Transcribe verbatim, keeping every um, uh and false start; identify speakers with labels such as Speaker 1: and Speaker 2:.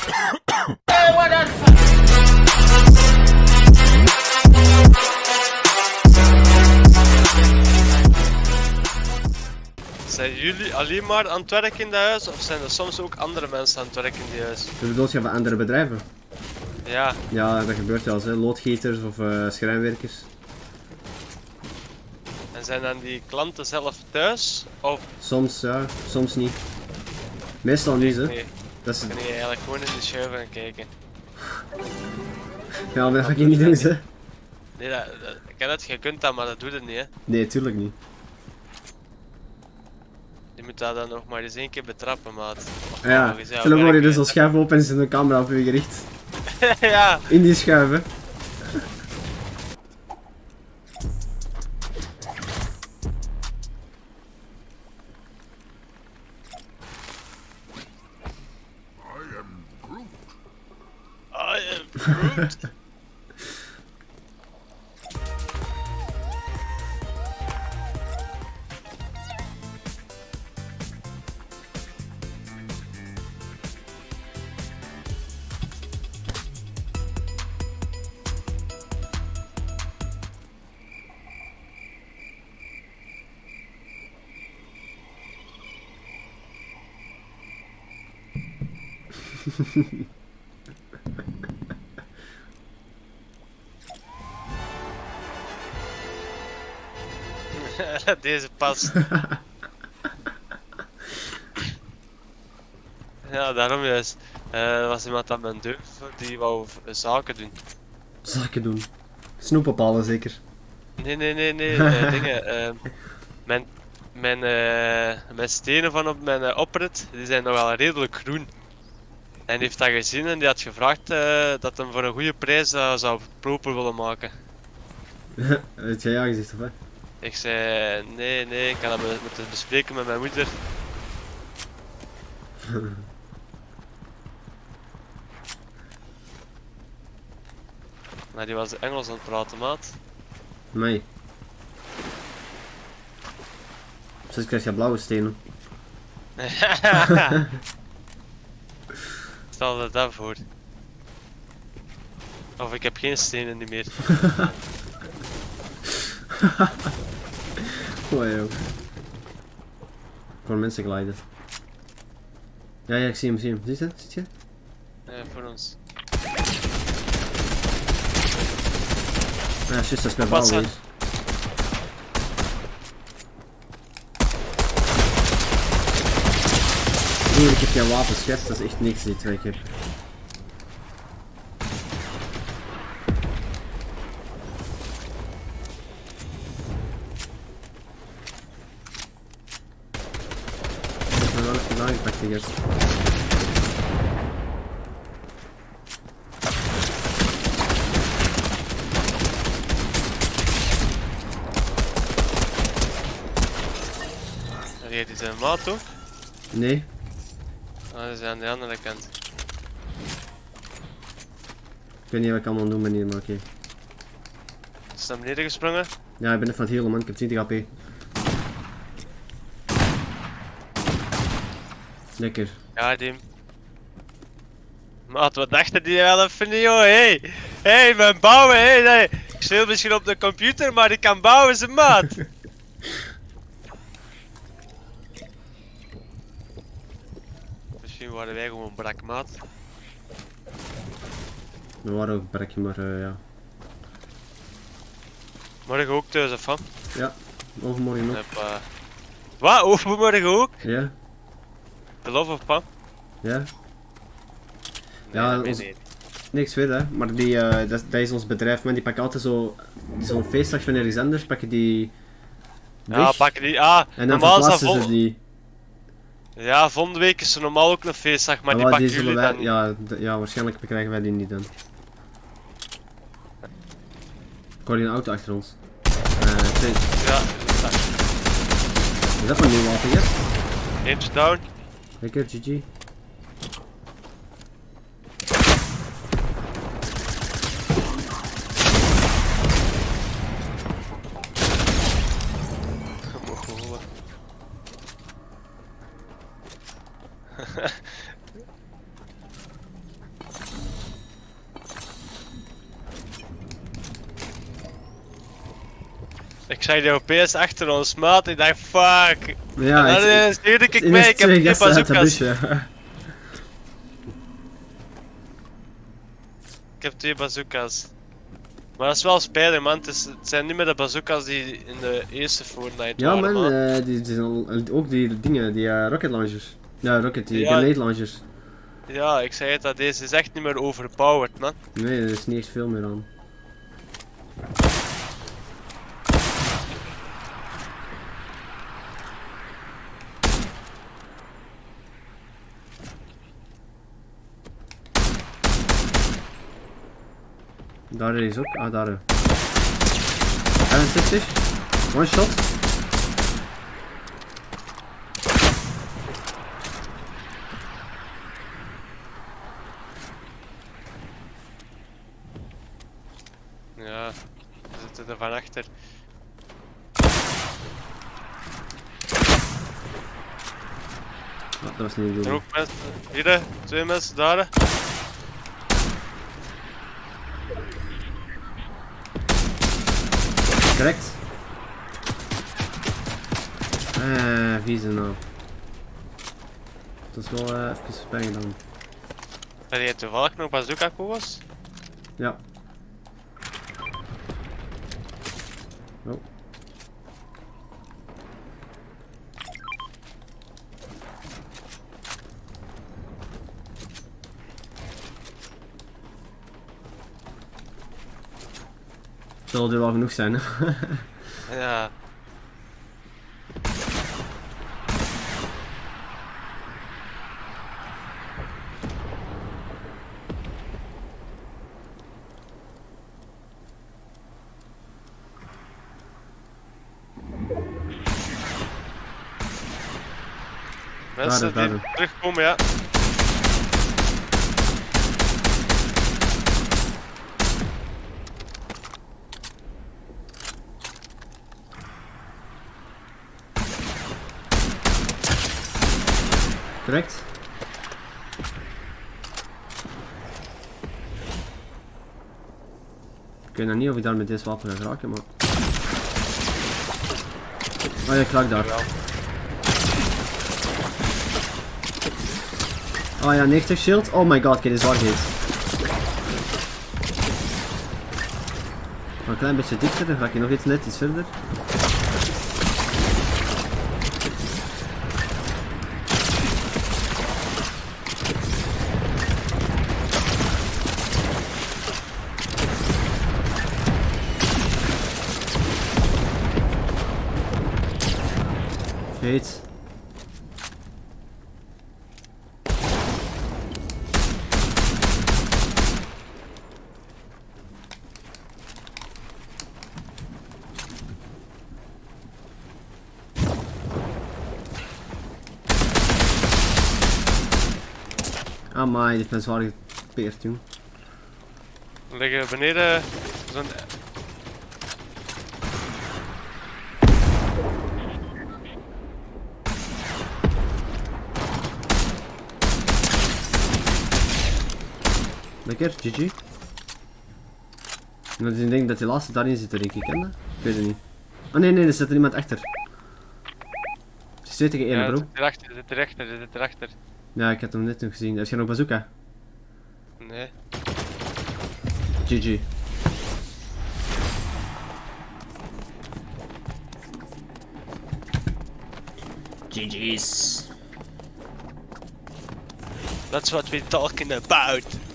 Speaker 1: Hey, what the
Speaker 2: Zijn jullie alleen maar aan het werken in dat huis of zijn er soms ook andere mensen aan het werken in die huis?
Speaker 3: Dat bedoel je van andere bedrijven?
Speaker 2: Ja.
Speaker 3: Ja, dat gebeurt wel eens, hè. Loodgieters of uh, schrijnwerkers.
Speaker 2: En zijn dan die klanten zelf thuis? Of?
Speaker 3: Soms ja, soms niet. Meestal niet, hè.
Speaker 2: Nee.
Speaker 3: Dat is...
Speaker 2: Dan kun je eigenlijk gewoon in de schuif gaan kijken.
Speaker 3: Ja, maar dat ga ik niet doen, hè.
Speaker 2: Nee, dat, dat, ik ken het, je kunt dat, maar dat doet het niet, hè.
Speaker 3: Nee, tuurlijk niet.
Speaker 2: Je moet dat dan nog maar eens één keer betrappen, maat. Of
Speaker 3: Ja,
Speaker 2: eens,
Speaker 3: stel voor je dus
Speaker 2: werken.
Speaker 3: al schuif open en is een camera op je gericht.
Speaker 2: Ja.
Speaker 3: In die schuif, hè.
Speaker 2: I am Groot. Deze past. Ja, daarom juist. Uh, er was iemand aan mijn deur die wou zaken doen.
Speaker 3: Zaken doen. Snoep ophalen zeker.
Speaker 2: Nee, nee, nee, nee. uh, dingen. Uh, mijn, mijn, uh, mijn stenen van op mijn uh, oprit, die zijn nogal redelijk groen. En die heeft dat gezien en die had gevraagd uh, dat hem voor een goede prijs uh, zou proper willen maken.
Speaker 3: Heb jij ja gezegd of hè?
Speaker 2: Ik zei nee, nee, ik kan dat be moeten bespreken met mijn moeder. Maar die was Engels aan het praten, maat.
Speaker 3: Nee. Soms krijg je blauwe stenen.
Speaker 2: Stel er dat voor. Of ik heb geen stenen niet meer.
Speaker 3: Oh joh. Voor mensen glijden. Ja, ja, ik zie hem, zie hem. Zie je? Ziet je?
Speaker 2: Ja, voor ons.
Speaker 3: Ja, juist, dat is bij
Speaker 2: Wat
Speaker 3: bouw
Speaker 2: zijn-
Speaker 3: hier. Hier, ik heb geen wapens, gast, dat is echt niks dit wat ik heb. Ik heb me wel even nagepakt, die gast.
Speaker 2: Hier, die zijn maat toch?
Speaker 3: Nee.
Speaker 2: Ah, die zijn aan de andere kant.
Speaker 3: Ik weet niet wat ik allemaal doen ben hier, maar oké.
Speaker 2: Is naar beneden gesprongen?
Speaker 3: Ja, ik ben even aan het healen man, ik heb twintig H P. Lekker.
Speaker 2: Ja, die. Maat, wat dachten die wel even niet, joh? Hé, hey. hey, mijn bouwen, hé, hey, nee. Ik speel misschien op de computer, maar ik kan bouwen, ze maat. Misschien waren wij gewoon brak, maat.
Speaker 3: We waren ook brekje, maar uh, ja.
Speaker 2: Morgen ook thuis, of van?
Speaker 3: Ja, overmorgen nog.
Speaker 2: Heb, uh... Wat? Overmorgen ook?
Speaker 3: Ja,
Speaker 2: De love of pan?
Speaker 3: ja.
Speaker 2: Nee,
Speaker 3: Ja,
Speaker 2: dat
Speaker 3: ons-
Speaker 2: weet ik niet.
Speaker 3: Niks weet hè, maar die, uh, dat, dat is ons bedrijf, man. Die pakken altijd zo, zo'n feestdag van ergens anders, pakken die weg.
Speaker 2: Ja, pakken die. Ah,
Speaker 3: en dan
Speaker 2: normaal is dat
Speaker 3: verplaatsen ze
Speaker 2: vol.
Speaker 3: die.
Speaker 2: Ja, volgende week is er normaal ook een feestdag, maar
Speaker 3: Ah,
Speaker 2: die
Speaker 3: wel,
Speaker 2: pakken
Speaker 3: zullen
Speaker 2: jullie
Speaker 3: wij,
Speaker 2: dan niet.
Speaker 3: ja, d- ja, waarschijnlijk krijgen wij die niet dan. Ik hoor hier een auto achter ons. Uh, twee.
Speaker 2: Ja, dat-
Speaker 3: Is dat van een nieuw wapen, ja?
Speaker 2: eentje down.
Speaker 3: Lekker, G G.
Speaker 2: Ik zag die opeens achter ons, maat. Ik dacht, fuck.
Speaker 3: Ja,
Speaker 2: en dan
Speaker 3: ik,
Speaker 2: stuurde ik mee, ik heb twee bazookas. Ik heb twee bazookas. Maar dat is wel spijtig, man. Het, is, het zijn niet meer de bazookas die in de eerste Fortnite
Speaker 3: ja,
Speaker 2: waren,
Speaker 3: man.
Speaker 2: man.
Speaker 3: Uh, die, die zijn ook die dingen, die uh, rocket launchers. Ja, rocket, die
Speaker 2: ja,
Speaker 3: grenade launchers.
Speaker 2: Ja, ik zei het, dat deze is echt niet meer overpowered, man.
Speaker 3: Nee, er is niet echt veel meer aan. Daar is ook, ah daar. vijfenzestig, one shot.
Speaker 2: Ja, we zitten er van achter.
Speaker 3: Oh, dat was niet goed.
Speaker 2: Er ook mensen, hier, twee mensen daar.
Speaker 3: Correct. Eh, wie is er nou? Dat is wel uh, even spijt dan.
Speaker 2: Heb je toevallig nog bazooka kogels?
Speaker 3: Ja. Oh. Zal er wel genoeg zijn, hè?
Speaker 2: Ja. Mensen
Speaker 3: daar,
Speaker 2: die
Speaker 3: daar.
Speaker 2: terugkomen, ja.
Speaker 3: Correct. Ik weet nog niet of ik daar met deze wapen ga raken, maar... Oh ja, ik raak daar. Oh ja, negentig shield. Oh my god, kijk, dit is waar heet. Een klein beetje dichter, dan ga ik nog iets net iets verder. Heet. Amai, dit heeft me zwaar gepeerd, jong.
Speaker 2: Er liggen beneden zo'n...
Speaker 3: Lekker, G G. En dat is een ding dat die laatste daarin zit, denk ik, ken dat? Ik weet het niet. Oh nee, nee, er zit er iemand achter. Het is twee tegen één,
Speaker 2: Ja,
Speaker 3: bro.
Speaker 2: zit erachter, zit erachter, zit erachter.
Speaker 3: Ja, ik had hem net nog gezien. Heb je nog bazooka?
Speaker 2: Nee.
Speaker 3: G G. G G's.
Speaker 2: That's what we're talking about.